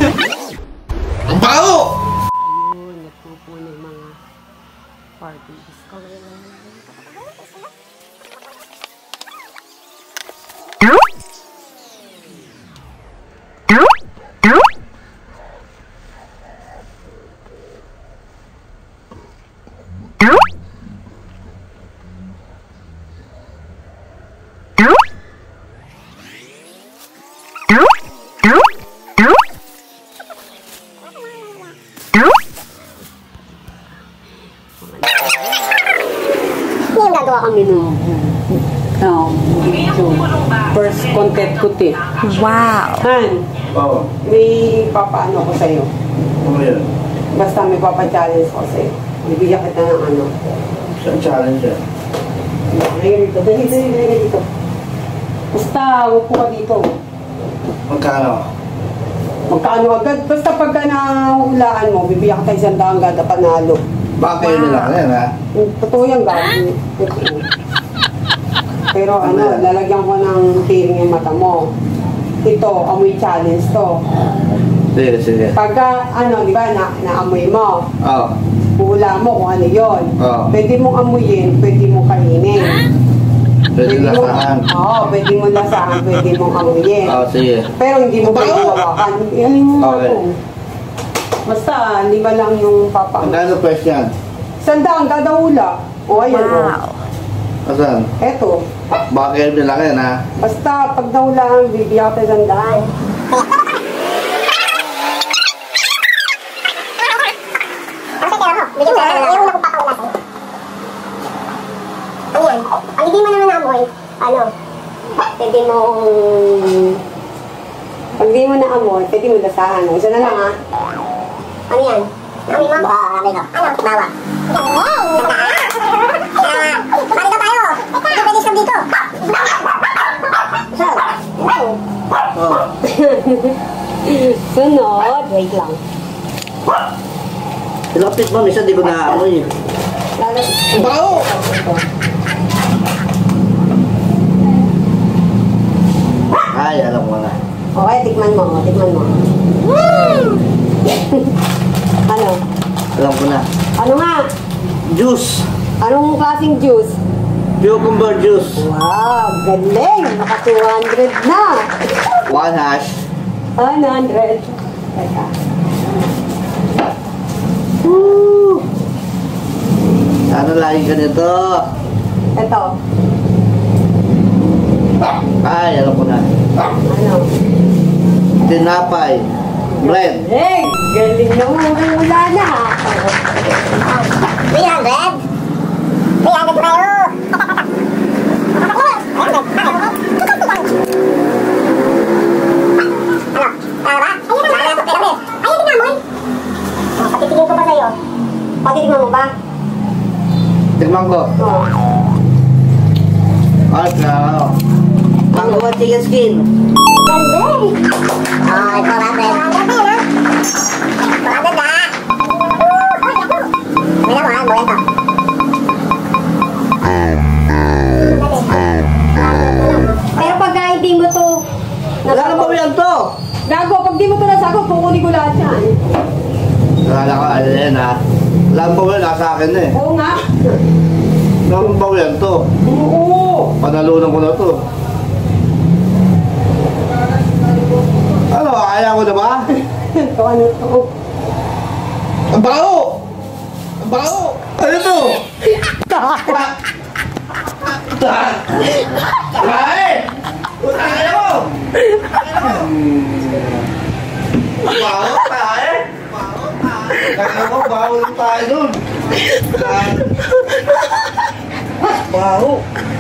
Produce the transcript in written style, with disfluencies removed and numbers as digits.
Ang baho! Ayun, nagpupo ng mga party. Kami nung first content ko ti. Wow! Han, Oo. may papaano ko sa'yo. Ano yan? Basta may papa-challenge ko sa'yo. Bibigyan kita ng ano. Saan challenge yan? Dali dito. Basta, huwag po ka dito. Magkano? Magkano agad? Basta pagka nahulaan mo, bibigyan kita 100 gada panalo. Baka kayo nila yan, ha? Totoo yan, gagi. Pero ano, lalagyan ko ng hearing yung mata mo. Ito, amoy challenge to. Sige, sige. Pagka, ano, di ba, naamoy mo. Oo. Hula mo kung ano yun. Oo. Pwede mong amuyin, pwede mong kainin. Pwede lasahan. Oo, pwede mong lasahan, pwede mong amuyin. Oo, sige. Pero hindi mo pwede hawakan. Yan yung Okay. ako. Basta, 5 lang yung papa. Magkano price yan? 100 kada hula. O, ayan o. Wow! Asan? Eto. Baka kayo nila yan, ha? Basta, pag nahulaan, bibigyan ka 100. Ang hindi mo naman naamoy, ano, pwede mong... Pag di mo naamoy, pwede mo lasahan. Isa na lang, ha? Ano yan? Amoy mo? Ano? Bawa. Balik na tayo! Hindi pwede stop dito! Sir? Oo. Sunod. Wait lang. Ilapit mo, minsan di ko na-amoy. Ang baho! Ay, alam ko na. Okay, tikman mo. Ano? Alam ko na. Ano nga? Juice. Anong klaseng juice? Cucumber juice. Wow, galing! Naka 200 na! 1 hash. 100. Teka. Woo! Ano lagi ka nito? Ito. Ay, alam ko na. Ano? Tinapay. Bread. Galing! Galing na wala na ha. 300? 300 tayo! Patitigin ko pa sa'yo. Patitignan mo ba? Tignan ko. Oo. Ay, ano? Mango at chicken skin. Galing! Oh, ito natin. 400 na. May naman, buhay ito. Pero pag hindi mo to... Wala na ba yan to? Gago, pag di mo to nasagot, kukunin ko lahat yan. Wala ka, ano yan ha? Wala ba yan, nasa akin na eh. Oo nga. Wala ba yan to? Oo. Panalunan ko na to. Ano, kaya ko na ba? Ito ano to? Ang baho! Ang baho! Ano to? Kain! Utangin mo! Baho, kain! Kaya mo, baho lang tayo dun. Baho!